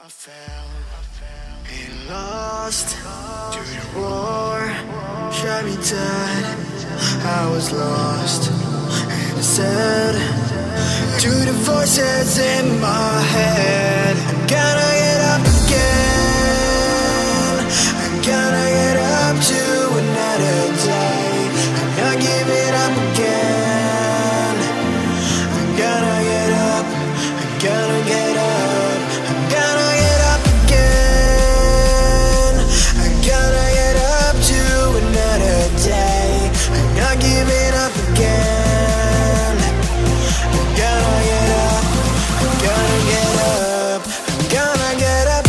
fell and lost to the war, shot me dead. I was lost and I said to the voices in my head, I'm gonna get up again. I'm gonna get up to another day. I'm not giving up again. I'm gonna get up. I'm gonna get up. I'm gonna get up again. I'm gonna get up to another day. I'm not giving up again. I'm gonna get up. I'm gonna get up. I'm gonna get up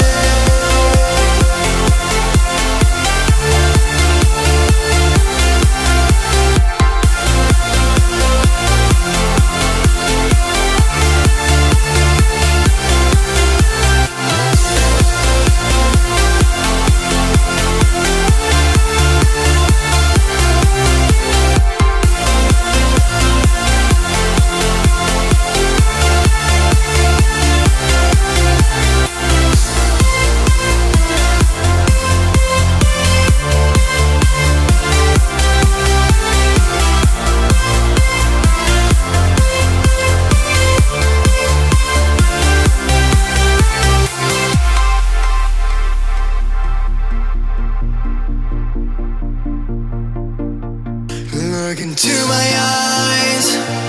Look into my eyes.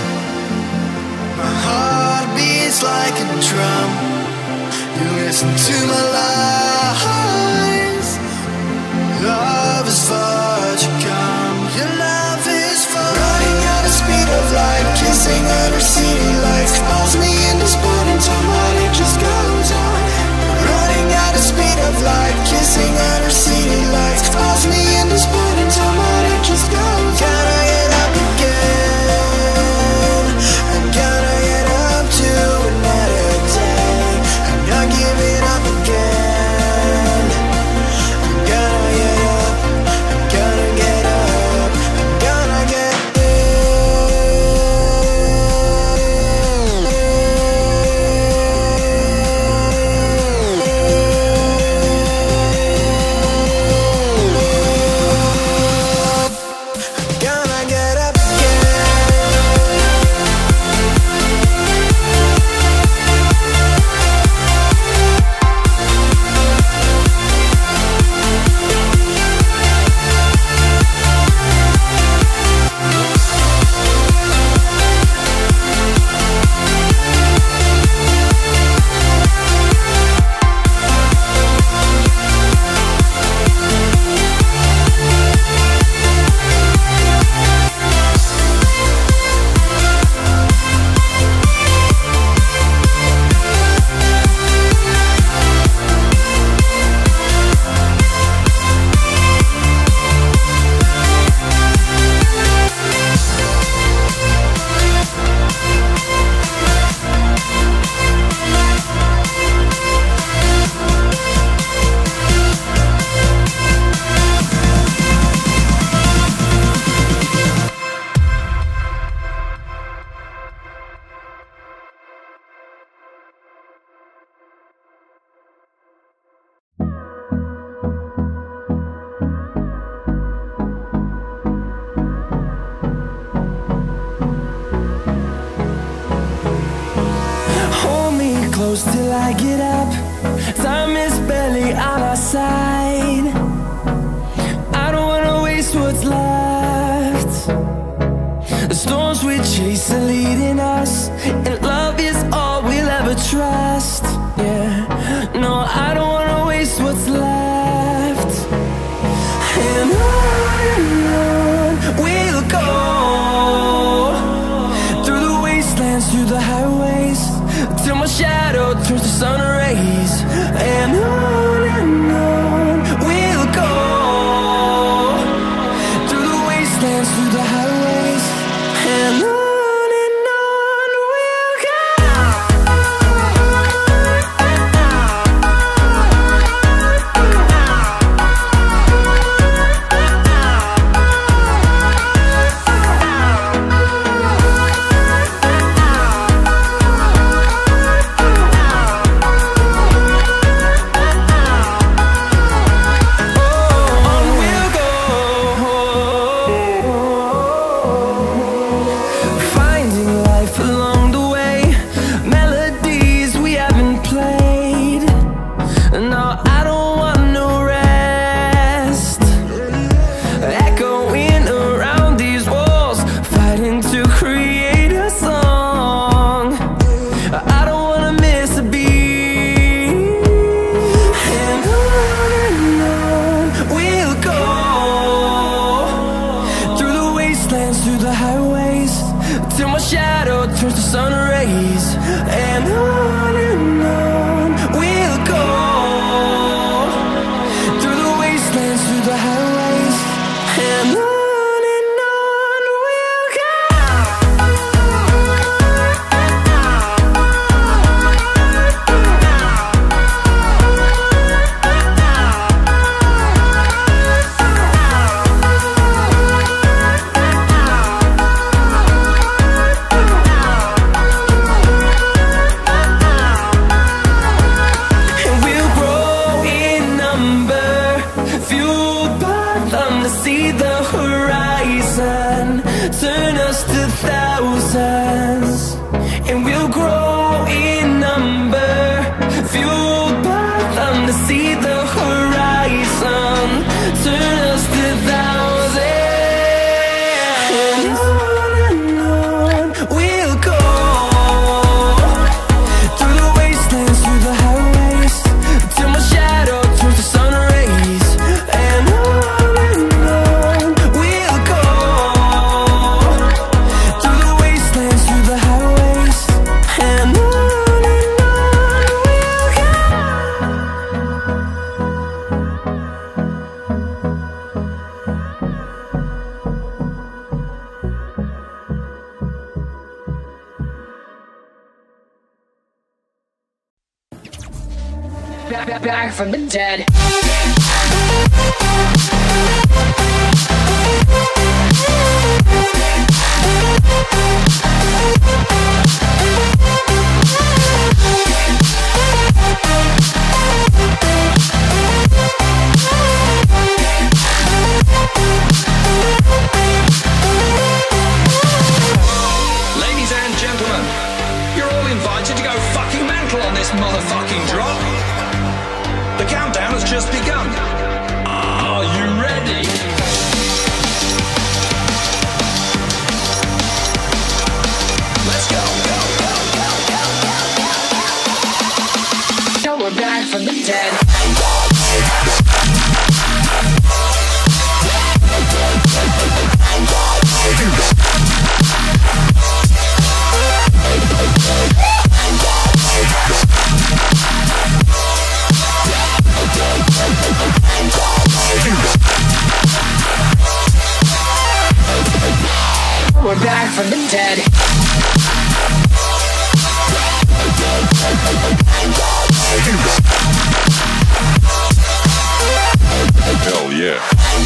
My heart beats like a drum. You listen to my lies. Love is far to come. Your love is far. Running at the speed of light, kissing under city lights. Calls me in this spot in time, but it just goes on. Running at the speed of light, kissing under city lights. Calls me in this spot in time, but it just goes on. Close till I get up. Time is barely on our side. I don't wanna waste what's left. The storms we chase are leading us, and love is all we'll ever trust. Yeah, no, I don't wanna waste what's left. And on we'll go, through the wastelands, through the highways, till my shadow turns to sun rays. And on we'll go, through the wastelands, through the highways. And on we'll go. Back from the dead. Ladies and gentlemen, you're all invited to go fucking mental on this motherfucking drop. The countdown has just begun. Are you ready? Let's go, go, go, go, go, go. Now we're back from the dead. We're back from the dead. Hell yeah.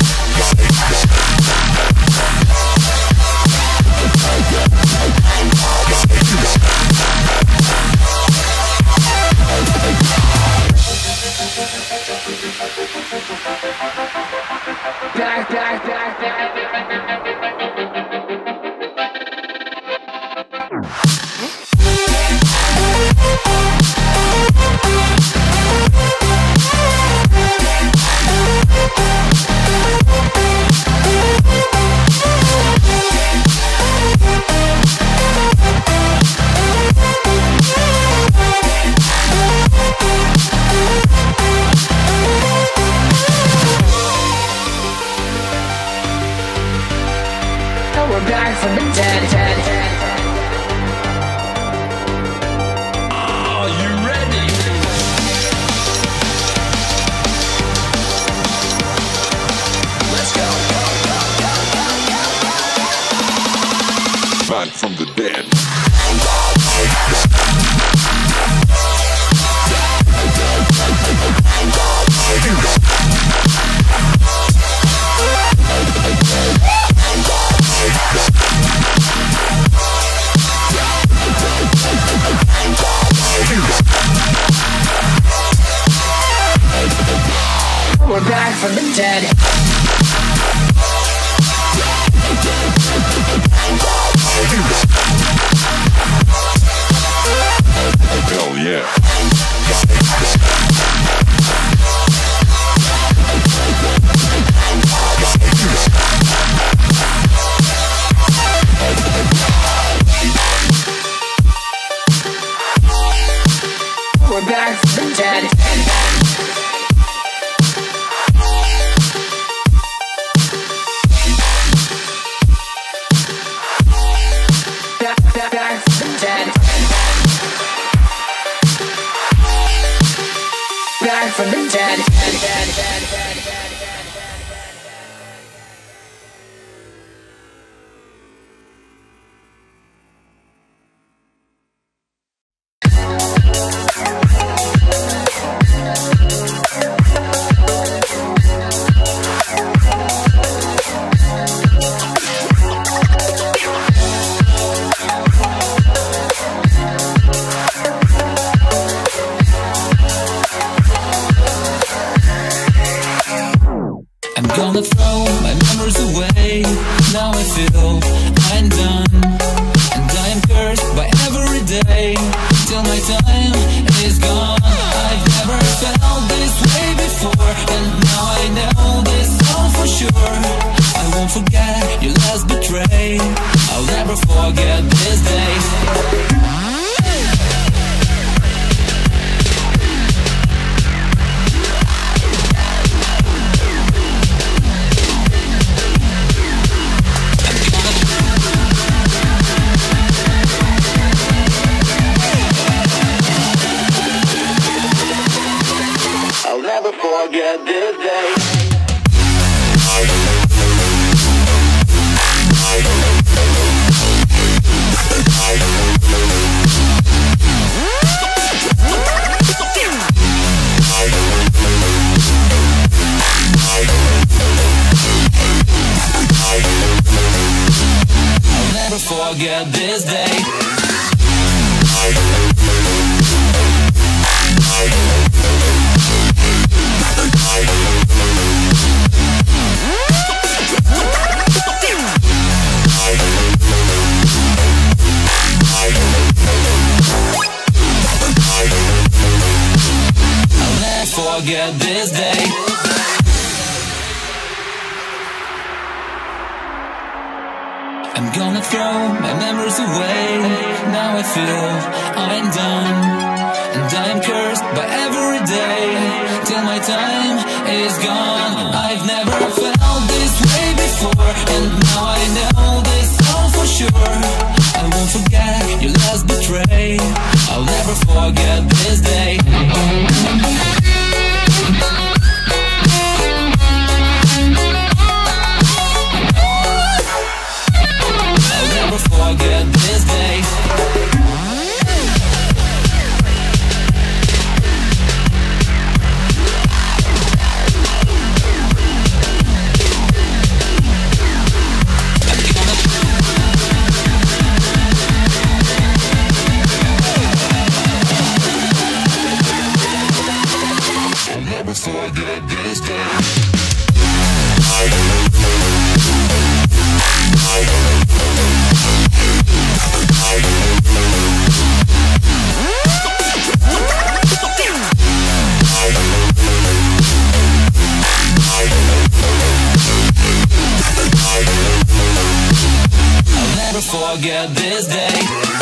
Back. We're back from the dead. Are you ready? Let's go, go, go, go, go, go. Back from the dead. We're back from the dead. Hell yeah. We're back from the dead. Back from the dead. Back from the dead. Gonna throw my memories away. Now I feel I'm done, and I am cursed by every day till my time is gone. I've never felt this way before, and now I know this all for sure. I won't forget your last betray. I'll never forget this day. Never forget this day. forget this day. I'll never forget this day. I'm gonna throw my memories away. Now I feel I'm done, and I am cursed by every day till my time is gone. I've never felt this way before, and now I know this all for sure. I won't forget your last betray. I'll never forget this day. Forget this day. I'll never forget this day. I'll never forget this day.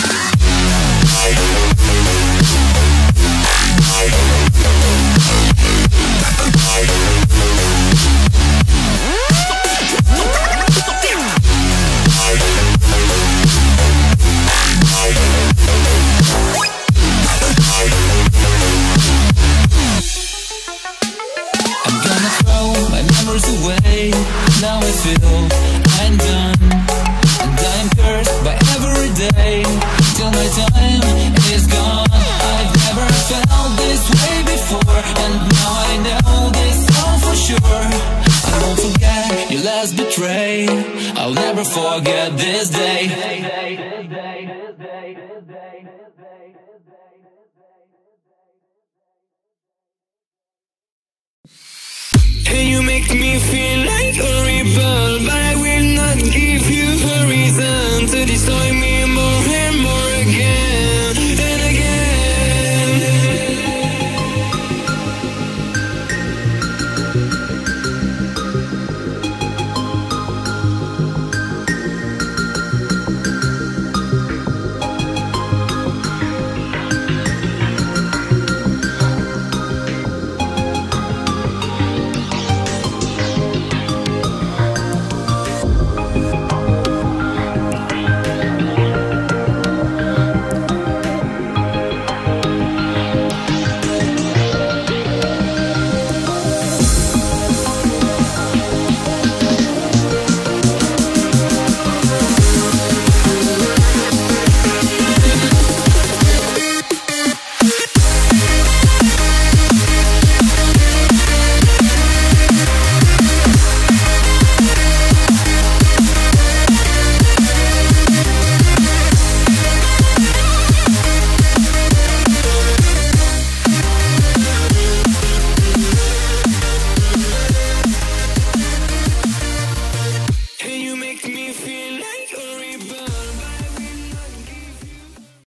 I'm gonna throw my memories away. Now I feel I'm done, and I'm cursed by every day till my time is gone. I've never felt this way before, and now I know this all for sure. I won't forget your last betray. I'll never forget this day. And you make me feel